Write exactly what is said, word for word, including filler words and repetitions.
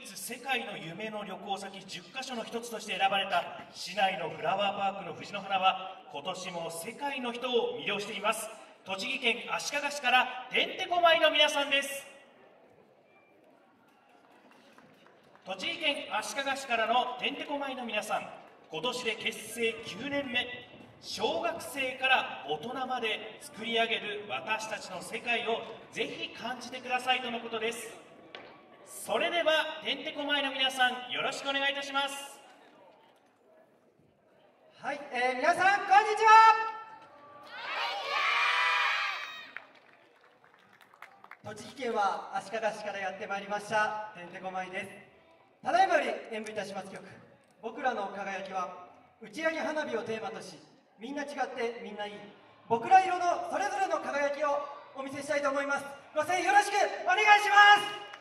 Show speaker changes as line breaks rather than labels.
ツ世界の夢の旅行先じゅっかしょの一つとして選ばれた市内のフラワーパークの藤の花は今年も世界の人を魅了しています。栃木県足利市からてんてこまいの皆さんです。栃木県足利市からのてんてこまいの皆さん、今年で結成きゅうねんめ、小学生から大人まで作り上げる私たちの世界をぜひ感じてくださいとのことです。それではてんてこまいの皆さん、よろしくお願いいたします。
はい、えー、皆さんこんにちは。栃木県は足利市からやってまいりましたてんてこまいです。ただいまより演舞いたします曲「僕らの輝き」は打ち上げ花火をテーマとし、みんな違ってみんないい僕ら色のそれぞれの輝きをお見せしたいと思います。ご声援よろしくお願いします。